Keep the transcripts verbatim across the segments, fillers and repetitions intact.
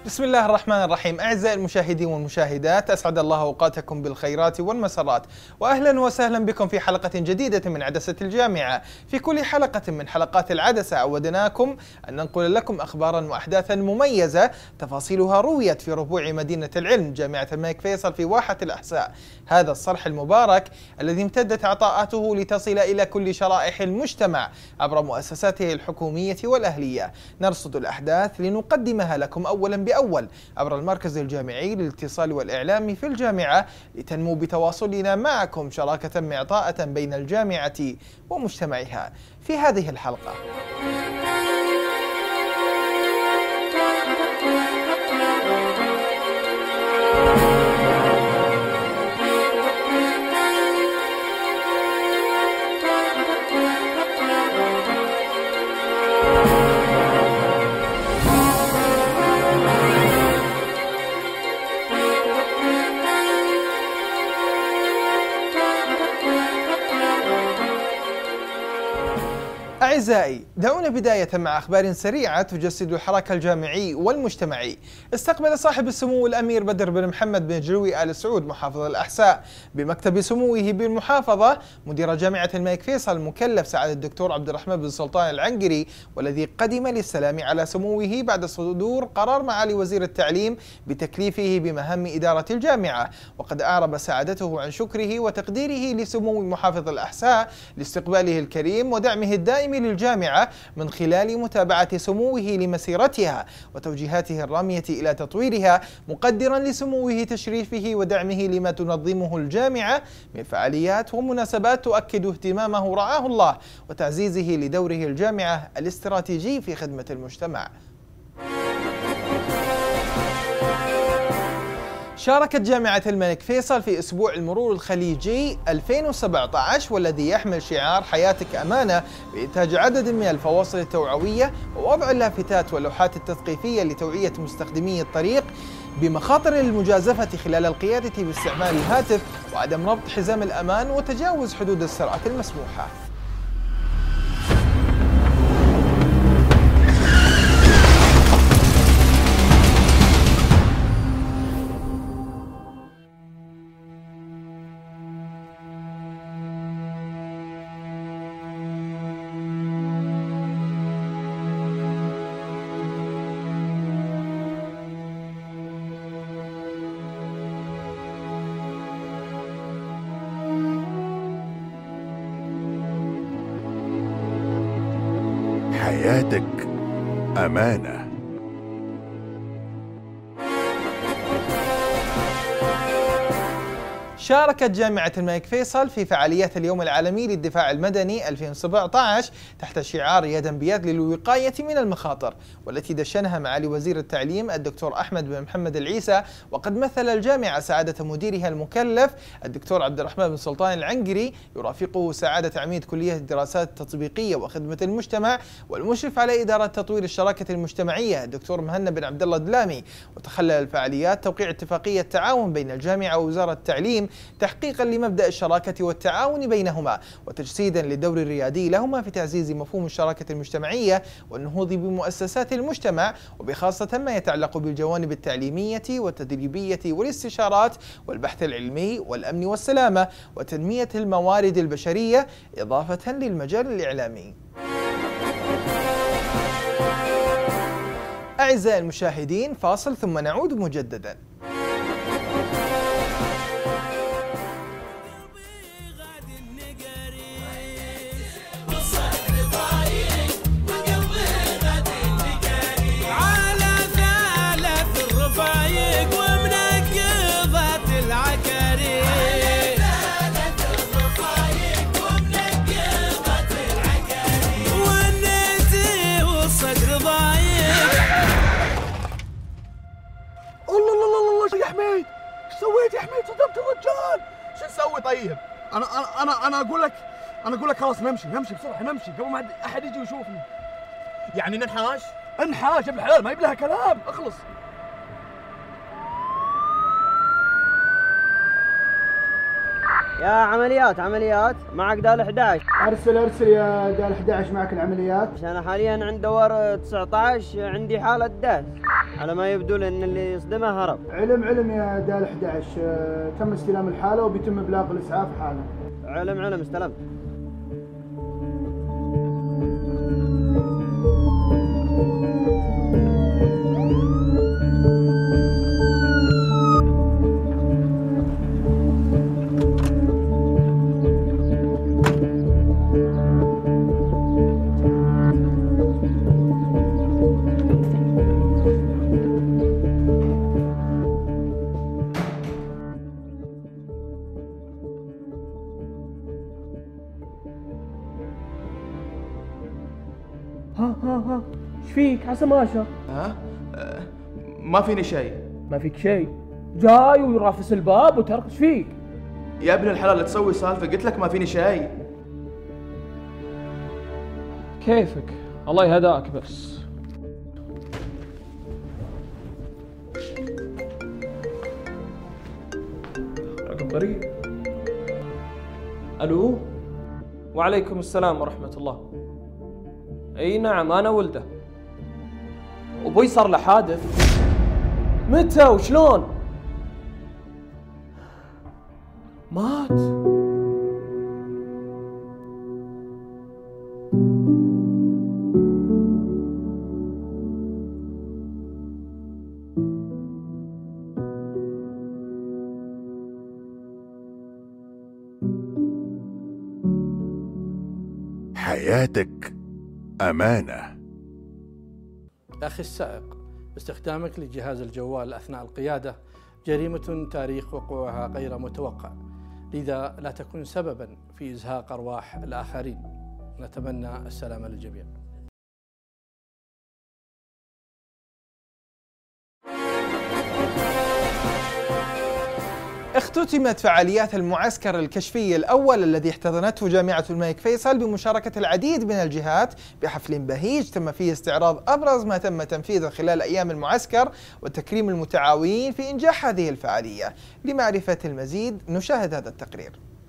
بسم الله الرحمن الرحيم. أعزائي المشاهدين والمشاهدات، أسعد الله أوقاتكم بالخيرات والمسرات، وأهلا وسهلا بكم في حلقة جديدة من عدسة الجامعة. في كل حلقة من حلقات العدسة عودناكم أن ننقل لكم أخبارا وأحداثا مميزة تفاصيلها رويت في ربوع مدينة العلم جامعة الملك فيصل في واحة الأحساء، هذا الصرح المبارك الذي امتدت عطاءاته لتصل إلى كل شرائح المجتمع عبر مؤسساته الحكومية والأهلية. نرصد الأحداث لنقدمها لكم أولا بأول عبر المركز الجامعي للاتصال والإعلام في الجامعة، لتنمو بتواصلنا معكم شراكة معطاءة بين الجامعة ومجتمعها. في هذه الحلقة أعزائي، دعونا بداية مع أخبار سريعة تجسد الحراك الجامعي والمجتمعي. استقبل صاحب السمو الأمير بدر بن محمد بن جلوي آل سعود محافظ الأحساء بمكتب سموه بالمحافظة مدير جامعة الملك فيصل مكلف سعادة الدكتور عبد الرحمن بن سلطان العنقري، والذي قدم للسلام على سموه بعد صدور قرار معالي وزير التعليم بتكليفه بمهام إدارة الجامعة. وقد أعرب سعادته عن شكره وتقديره لسمو محافظ الأحساء لاستقباله الكريم ودعمه الدائم للجامعة من خلال متابعة سموه لمسيرتها وتوجيهاته الرامية إلى تطويرها، مقدرا لسموه تشريفه ودعمه لما تنظمه الجامعة من فعاليات ومناسبات تؤكد اهتمامه رعاه الله وتعزيزه لدوره الجامعة الاستراتيجي في خدمة المجتمع. شاركت جامعة الملك فيصل في أسبوع المرور الخليجي ألفين وسبعة عشر والذي يحمل شعار حياتك أمانة بإنتاج عدد من الفواصل التوعوية ووضع اللافتات واللوحات التثقيفية لتوعية مستخدمي الطريق بمخاطر المجازفة خلال القيادة باستعمال الهاتف وعدم ربط حزام الأمان وتجاوز حدود السرعة المسموحة. حياتك أمانة. شاركت جامعة الملك فيصل في فعاليات اليوم العالمي للدفاع المدني ألفين وسبعة عشر تحت شعار يدا بيد للوقاية من المخاطر، والتي دشنها معالي وزير التعليم الدكتور أحمد بن محمد العيسى. وقد مثل الجامعة سعادة مديرها المكلف الدكتور عبد الرحمن بن سلطان العنقري، يرافقه سعادة عميد كلية الدراسات التطبيقية وخدمة المجتمع والمشرف على إدارة تطوير الشراكة المجتمعية الدكتور مهنا بن عبد الله الدلامي. وتخلل الفعاليات توقيع اتفاقية تعاون بين الجامعة ووزارة التعليم تحقيقا لمبدأ الشراكة والتعاون بينهما، وتجسيدا للدور الريادي لهما في تعزيز مفهوم الشراكة المجتمعية والنهوض بمؤسسات المجتمع، وبخاصة ما يتعلق بالجوانب التعليمية والتدريبية والاستشارات والبحث العلمي والأمن والسلامة وتنمية الموارد البشرية، إضافة للمجال الإعلامي. أعزائي المشاهدين، فاصل ثم نعود مجددا. سويت يا حميد؟ صدمت الرجال. شو نسوي طيب؟ انا انا انا انا اقول لك انا اقول لك خلاص نمشي نمشي بسرعه نمشي قبل ما احد يجي ويشوفنا. يعني ننحاش؟ انحاش يا ابن الحلال، ما يبي لها كلام، اخلص. يا عمليات عمليات معك دال أحد عشر. ارسل ارسل يا دال أحد عشر معك العمليات. انا حاليا عند دور تسعة عشر عندي حالة داس، على ما يبدو لان اللي يصدمه هرب. علم علم يا دال أحد عشر، تم استلام الحالة وبيتم ابلاغ الاسعاف حالا. علم علم استلمت. ها ها ها ايش فيك عسى ماشى؟ ها؟ أه ما فيني شيء. ما فيك شيء؟ جاي ويرافس الباب وترك ايش فيك؟ يا ابن الحلال لا تسوي سالفه، قلت لك ما فيني شيء. كيفك؟ الله يهداك بس. رقم غريب. الو وعليكم السلام ورحمة الله. اي نعم انا ولده. ابوي صار له حادث. متى وشلون؟ مات. حياتك أمانة. أخي السائق، استخدامك لجهاز الجوال أثناء القيادة جريمة تاريخ وقوعها غير متوقع، لذا لا تكن سببا في إزهاق أرواح الآخرين. نتمنى السلامة للجميع. اختتمت فعاليات المعسكر الكشفي الأول الذي احتضنته جامعة الملك فيصل بمشاركة العديد من الجهات بحفل بهيج تم فيه استعراض أبرز ما تم تنفيذه خلال أيام المعسكر وتكريم المتعاونين في إنجاح هذه الفعالية. لمعرفة المزيد نشاهد هذا التقرير.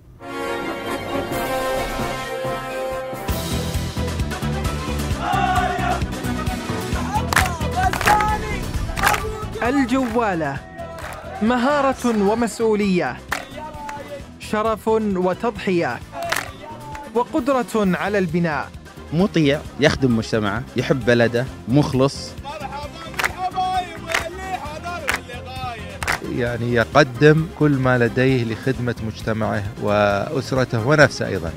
الجوالة مهارة ومسؤولية، شرف وتضحية، وقدرة على البناء. مطيع، يخدم مجتمعه، يحب بلده، مخلص، يعني يقدم كل ما لديه لخدمة مجتمعه وأسرته ونفسه أيضا.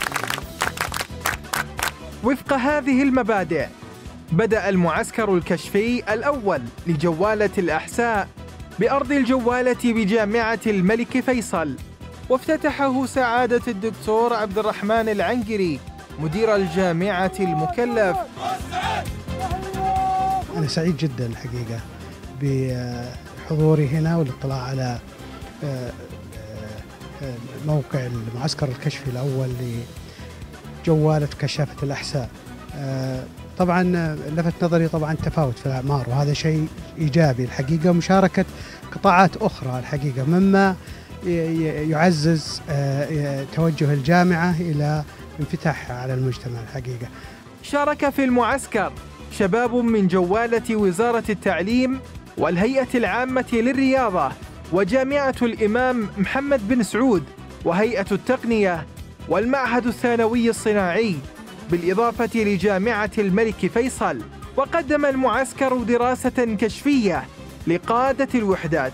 وفق هذه المبادئ بدأ المعسكر الكشفي الأول لجوالة الأحساء بأرض الجوالة بجامعة الملك فيصل، وافتتحه سعادة الدكتور عبد الرحمن العنقري مدير الجامعة المكلف. أنا سعيد جدا الحقيقة بحضوري هنا والاطلاع على موقع المعسكر الكشفي الأول لجوالة كشافة الأحساء. طبعا لفت نظري طبعا تفاوت في الأعمار، وهذا شيء إيجابي الحقيقة، مشاركة قطاعات أخرى الحقيقة مما يعزز توجه الجامعة إلى انفتاحها على المجتمع الحقيقة. شارك في المعسكر شباب من جوالة وزارة التعليم والهيئة العامة للرياضة وجامعة الإمام محمد بن سعود وهيئة التقنية والمعهد الثانوي الصناعي، بالإضافة لجامعة الملك فيصل. وقدم المعسكر دراسة كشفية لقادة الوحدات.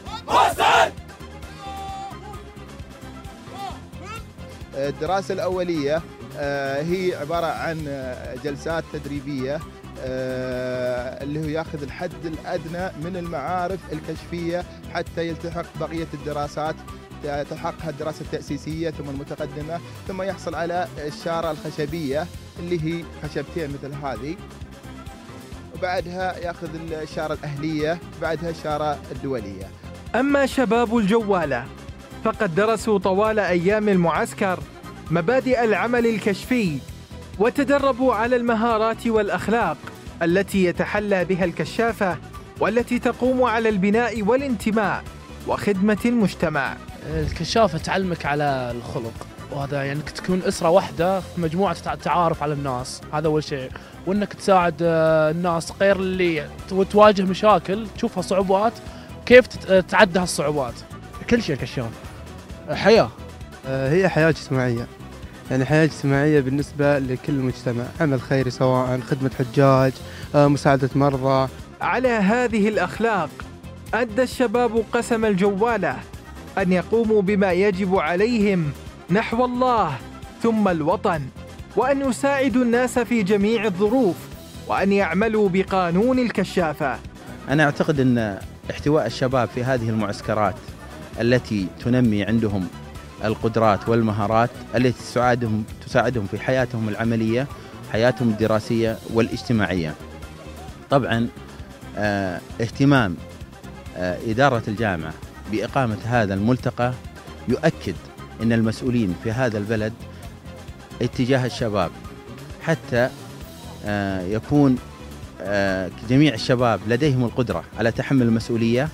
الدراسة الأولية هي عبارة عن جلسات تدريبية اللي هو ياخذ الحد الأدنى من المعارف الكشفية حتى يلتحق بقية الدراسات، تحقق الدراسة التأسيسية ثم المتقدمة، ثم يحصل على الشارة الخشبية اللي هي خشبتين مثل هذه، وبعدها ياخذ الشارة الأهلية، بعدها الشارة الدولية. أما شباب الجوالة فقد درسوا طوال أيام المعسكر مبادئ العمل الكشفي، وتدربوا على المهارات والأخلاق التي يتحلى بها الكشافة، والتي تقوم على البناء والانتماء وخدمة المجتمع. الكشافة تعلمك على الخلق، وهذا يعني انك تكون اسره واحده في مجموعه تعارف على الناس، هذا اول شيء، وانك تساعد الناس غير اللي تواجه مشاكل تشوفها صعوبات كيف تتعدى هالصعوبات. كل شيء الكشاف حياه، هي حياه اجتماعيه، يعني حياه اجتماعيه بالنسبه لكل مجتمع، عمل خيري سواء خدمه حجاج، مساعده مرضى. على هذه الاخلاق ادى الشباب قسم الجواله ان يقوموا بما يجب عليهم نحو الله ثم الوطن، وأن يساعدوا الناس في جميع الظروف، وأن يعملوا بقانون الكشافة. أنا أعتقد أن احتواء الشباب في هذه المعسكرات التي تنمي عندهم القدرات والمهارات التي تساعدهم تساعدهم في حياتهم العملية، حياتهم الدراسية والاجتماعية. طبعا اه اهتمام اه إدارة الجامعة بإقامة هذا الملتقى يؤكد أن المسؤولين في هذا البلد اتجاه الشباب، حتى يكون جميع الشباب لديهم القدرة على تحمل المسؤولية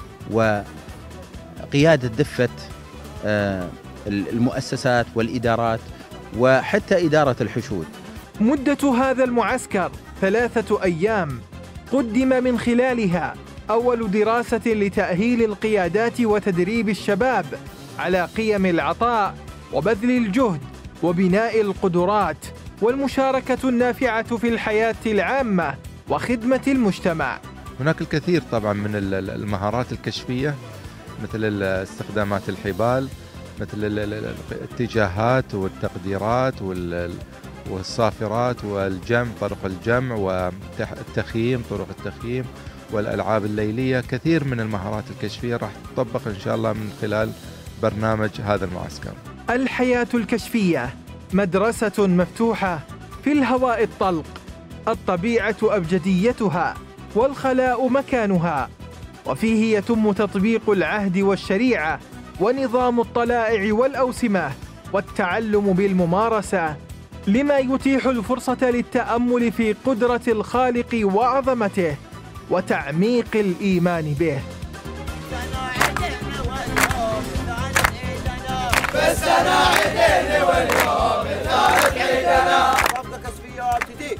وقيادة دفة المؤسسات والإدارات وحتى إدارة الحشود. مدة هذا المعسكر ثلاثة أيام، قدم من خلالها أول دراسة لتأهيل القيادات وتدريب الشباب على قيم العطاء وبذل الجهد وبناء القدرات والمشاركة النافعة في الحياة العامة وخدمة المجتمع. هناك الكثير طبعا من المهارات الكشفية، مثل استخدامات الحبال، مثل الاتجاهات والتقديرات والصافرات والجمع، طرق الجمع والتخييم، طرق التخييم والألعاب الليلية. كثير من المهارات الكشفية راح تطبق إن شاء الله من خلال برنامج هذا المعسكر. الحياة الكشفية مدرسة مفتوحة في الهواء الطلق، الطبيعة أبجديتها والخلاء مكانها، وفيه يتم تطبيق العهد والشريعة ونظام الطلائع والأوسمة والتعلم بالممارسة، لما يتيح الفرصة للتأمل في قدرة الخالق وعظمته وتعميق الإيمان به. بالسنة عيدين واليوم الثالث عيدنا رفض كسبيات دي.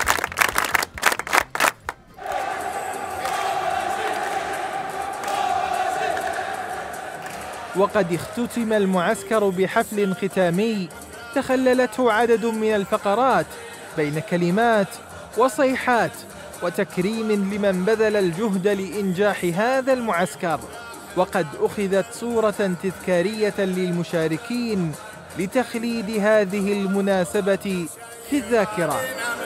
وقد اختتم المعسكر بحفل ختامي تخللته عدد من الفقرات بين كلمات وصيحات وتكريم لمن بذل الجهد لإنجاح هذا المعسكر، وقد أخذت صورة تذكارية للمشاركين لتخليد هذه المناسبة في الذاكرة.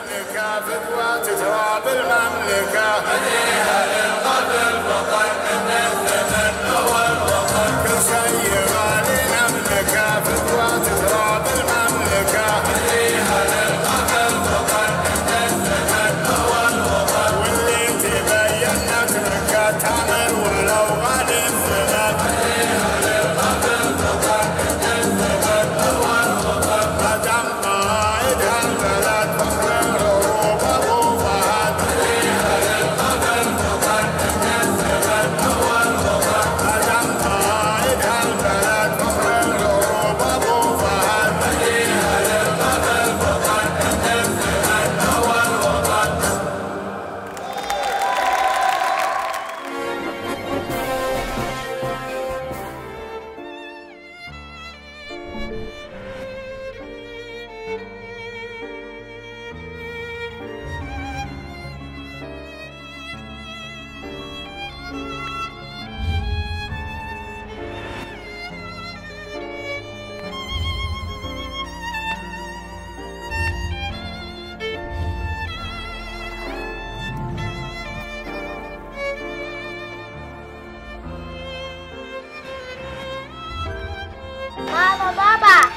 ماما بابا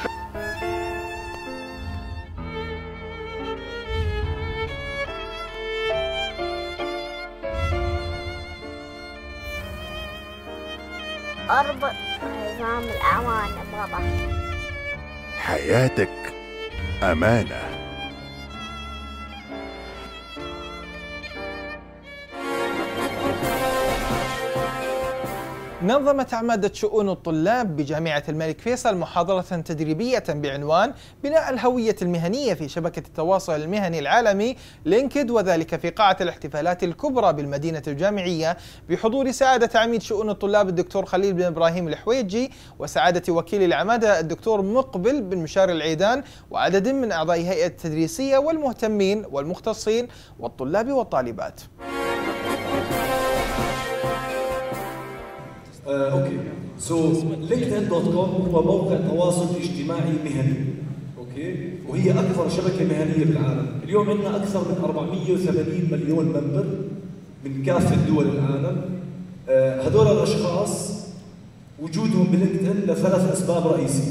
اربط نظام الأمانة بابا. حياتك أمانة. نظمت عمادة شؤون الطلاب بجامعة الملك فيصل محاضرة تدريبية بعنوان بناء الهوية المهنية في شبكة التواصل المهني العالمي لينكد، وذلك في قاعة الاحتفالات الكبرى بالمدينة الجامعية بحضور سعادة عميد شؤون الطلاب الدكتور خليل بن إبراهيم الحويجي وسعادة وكيل العمادة الدكتور مقبل بن مشار العيدان وعدد من أعضاء هيئة التدريسية والمهتمين والمختصين والطلاب والطالبات. آه، اوكي سو لينكدين دوت كوم هو موقع تواصل اجتماعي مهني، اوكي، وهي اكبر شبكه مهنيه بالعالم. اليوم عندنا اكثر من أربعمئة وثمانين مليون ممبر من كافه دول العالم. آه، هذول الاشخاص وجودهم بلينكدين لثلاث اسباب رئيسيه.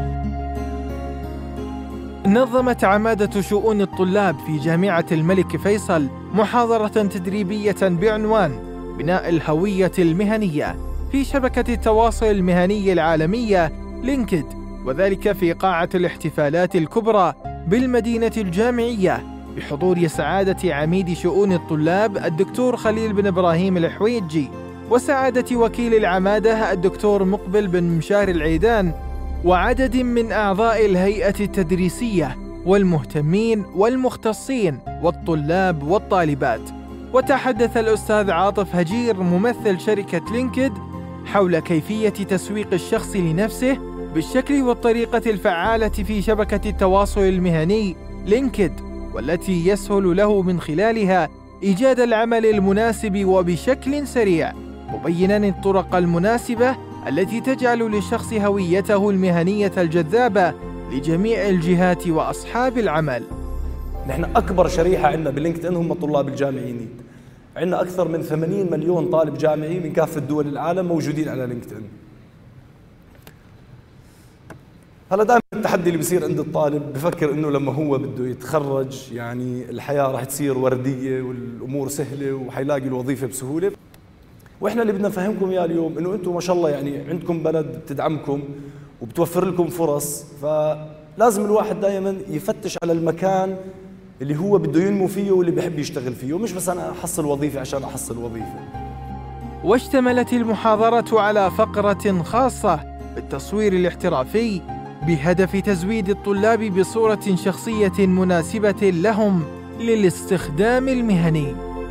نظمت عمادة شؤون الطلاب في جامعة الملك فيصل محاضرة تدريبية بعنوان بناء الهوية المهنية في شبكة التواصل المهني العالمية لينكد، وذلك في قاعة الاحتفالات الكبرى بالمدينة الجامعية بحضور سعادة عميد شؤون الطلاب الدكتور خليل بن إبراهيم الحويجي وسعادة وكيل العمادة الدكتور مقبل بن مشار العيدان وعدد من أعضاء الهيئة التدريسية والمهتمين والمختصين والطلاب والطالبات. وتحدث الأستاذ عاطف هجير ممثل شركة لينكد حول كيفية تسويق الشخص لنفسه بالشكل والطريقة الفعالة في شبكة التواصل المهني لينكد، والتي يسهل له من خلالها إيجاد العمل المناسب وبشكل سريع، مبيناً الطرق المناسبة التي تجعل للشخص هويته المهنية الجذابة لجميع الجهات وأصحاب العمل. نحن أكبر شريحة عندنا بلينكدين هم الطلاب الجامعيين. عندنا أكثر من ثمانين مليون طالب جامعي من كافة دول العالم موجودين على لينكدين. هلا دائما التحدي اللي بيصير عند الطالب بفكر إنه لما هو بده يتخرج يعني الحياة راح تصير وردية والأمور سهلة وحيلاقي الوظيفة بسهولة. وإحنا اللي بدنا نفهمكم إياه اليوم إنه أنتم ما شاء الله يعني عندكم بلد بتدعمكم وبتوفر لكم فرص، فلازم الواحد دائما يفتش على المكان اللي هو بده ينمو فيه واللي بيحب يشتغل فيه، ومش بس أنا أحصل وظيفة عشان أحصل وظيفة. واشتملت المحاضرة على فقرة خاصة بالتصوير الاحترافي بهدف تزويد الطلاب بصورة شخصية مناسبة لهم للاستخدام المهني.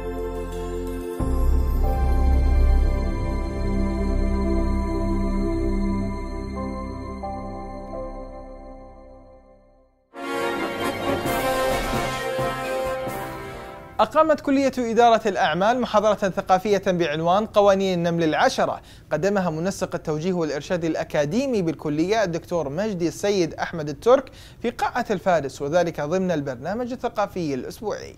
أقامت كلية إدارة الأعمال محاضرة ثقافية بعنوان قوانين النمل العشرة، قدمها منسق التوجيه والإرشاد الأكاديمي بالكلية الدكتور مجدي السيد أحمد الترك في قاعة الفارس، وذلك ضمن البرنامج الثقافي الأسبوعي.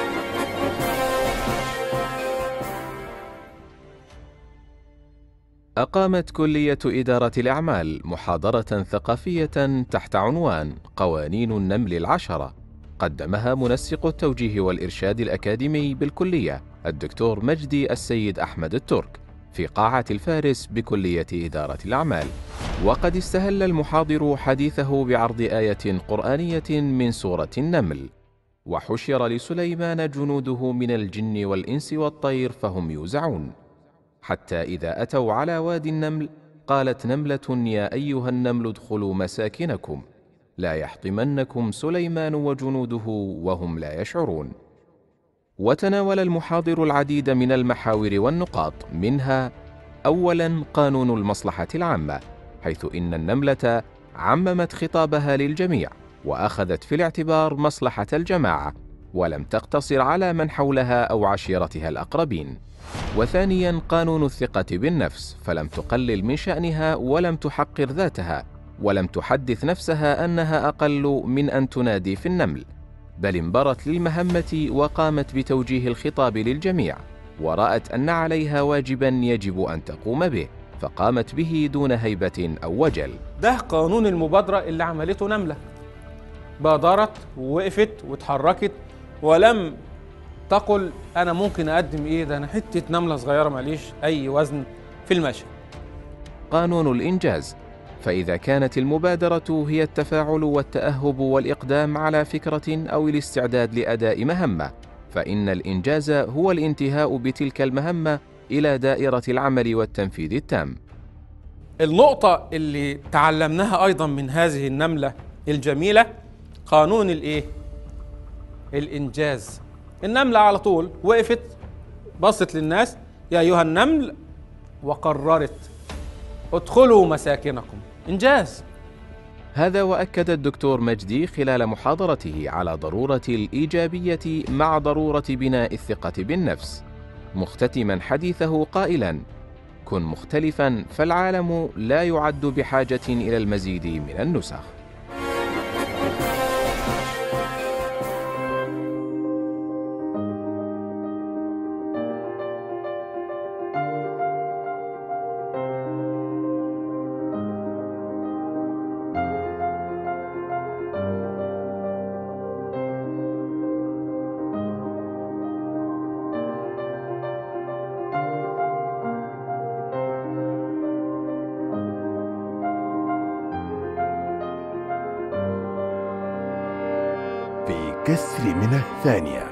أقامت كلية إدارة الأعمال محاضرة ثقافية تحت عنوان قوانين النمل العشرة، قدمها منسق التوجيه والإرشاد الأكاديمي بالكلية الدكتور مجدي السيد أحمد الترك في قاعة الفارس بكلية إدارة الأعمال. وقد استهل المحاضر حديثه بعرض آية قرآنية من سورة النمل: وحشر لسليمان جنوده من الجن والإنس والطير فهم يوزعون، حتى إذا أتوا على وادي النمل قالت نملة يا أيها النمل ادخلوا مساكنكم لا يحطمنكم سليمان وجنوده وهم لا يشعرون. وتناول المحاضر العديد من المحاور والنقاط، منها أولاً قانون المصلحة العامة، حيث إن النملة عممت خطابها للجميع وأخذت في الاعتبار مصلحة الجماعة ولم تقتصر على من حولها أو عشيرتها الأقربين. وثانياً قانون الثقة بالنفس، فلم تقلل من شأنها ولم تحقر ذاتها ولم تحدث نفسها أنها أقل من أن تنادي في النمل، بل انبرت للمهمة وقامت بتوجيه الخطاب للجميع، ورأت أن عليها واجبا يجب أن تقوم به فقامت به دون هيبة أو وجل. ده قانون المبادرة اللي عملته نملة، بادرت ووقفت واتحركت ولم تقل أنا ممكن أقدم إيه، ده أنا حتة نملة صغيرة ماليش أي وزن في المشي. قانون الإنجاز، فإذا كانت المبادرة هي التفاعل والتأهب والإقدام على فكرة أو الاستعداد لأداء مهمة، فإن الإنجاز هو الانتهاء بتلك المهمة إلى دائرة العمل والتنفيذ التام. النقطة اللي تعلمناها أيضا من هذه النملة الجميلة قانون الإيه؟ الإنجاز. النملة على طول وقفت بصت للناس يا أيها النمل وقررت ادخلوا مساكنكم. إنجاز. هذا وأكد الدكتور مجدي خلال محاضرته على ضرورة الإيجابية مع ضرورة بناء الثقة بالنفس، مختتما حديثه قائلا: كن مختلفا فالعالم لا يعد بحاجة إلى المزيد من النسخ. كسر من الثانية.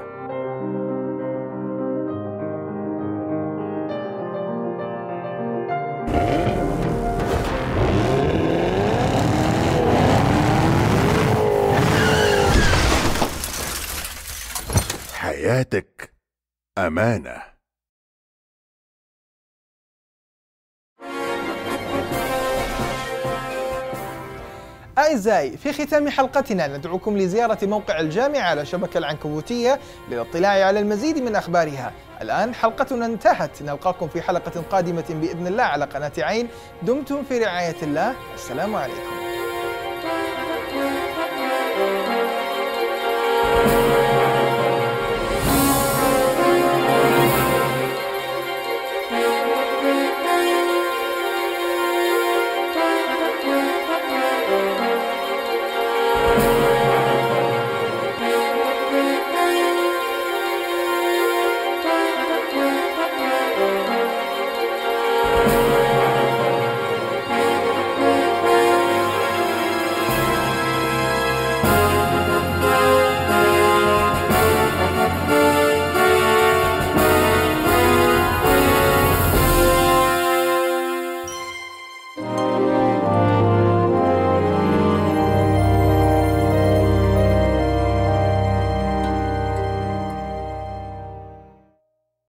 حياتك أمانة. أعزائي، في ختام حلقتنا ندعوكم لزيارة موقع الجامعة على شبكة العنكبوتية للاطلاع على المزيد من أخبارها. الآن حلقتنا انتهت، نلقاكم في حلقة قادمة بإذن الله على قناة عين. دمتم في رعاية الله، السلام عليكم.